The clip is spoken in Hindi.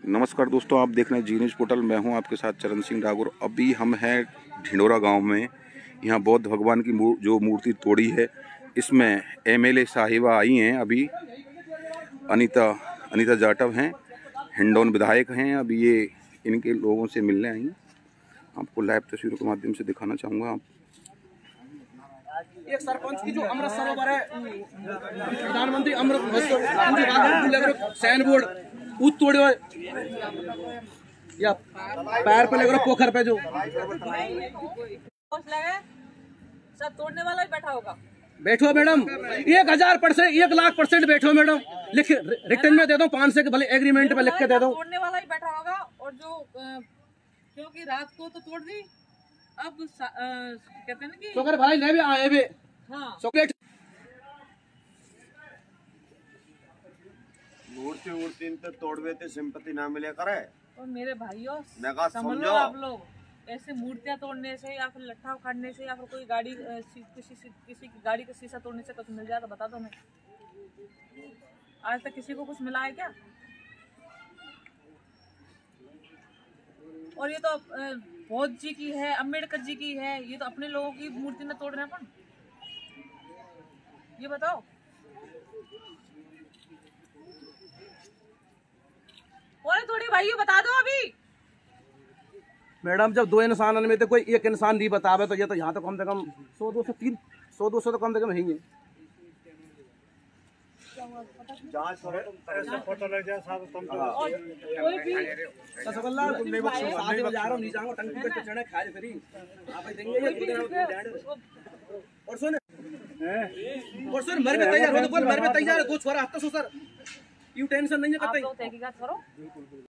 नमस्कार दोस्तों, आप देख रहे हैं जी न्यूज़ पोर्टल। मैं हूं आपके साथ चरण सिंह ठाकुर। अभी हम हैं ढिंडोरा गांव में। यहां बौद्ध भगवान की जो मूर्ति तोड़ी है, इसमें एमएलए साहिबा आई हैं। अभी अनीता जाटव हैं, हिंडौन विधायक हैं। अभी ये इनके लोगों से मिलने आई हैं। आपको लाइव तस्वीरों के माध्यम से दिखाना चाहूँगा। आप एक सरपंच की जो अमृत सरोवर है, प्रधानमंत्री अमृत सैन बोर्ड तोड़े या पैर पे लग रहा पोखर पे जो सब तोड़ने वाला ही बैठा होगा। बैठो मैडम, 1000%, 1,00,000% बैठो मैडम। लिख रिटर्न में दे दो, 500 के भले एग्रीमेंट पे लिख के दे दो। तोड़ने वाला ही बैठा होगा। और जो क्योंकि रात को तो तोड़ दी, अब कहते हैं ना कि तो भाई ले भी आए भी। हाँ, चॉकलेट मूर्ति तो तोड़वे थे, सिंपत्ति ना मिले करे। और मेरे भाइयों समझो आप लोग, ऐसे मूर्तियां तोड़ने से या फिर लट्ठा उखाड़ने से या फिर कोई गाड़ी किसी की गाड़ी का शीशा तोड़ने से कुछ मिल जाए तो बता दो। मैं आज तक किसी को कुछ मिला है क्या? और ये तो बौद्ध जी की है, अम्बेडकर जी की है, ये तो अपने लोगों की मूर्ति में तोड़ रहे हैं अपन। ये बताओ, और थोड़ी भाइयों बता दो अभी। मैडम, जब 2 इंसान में तो कोई एक इंसान नहीं बतावे तो ये तो यहाँ तो कम से कम 100-200 तो कम से कम है ही है। फोटो लग जाए साहब, तुम कोई भी और सुन मर में तैयार हो तो बोल, मर में तैयार है। 2 छोरा हत्ता सो सर, यू टेंशन नहीं है। आप लोग तहकीकात करो।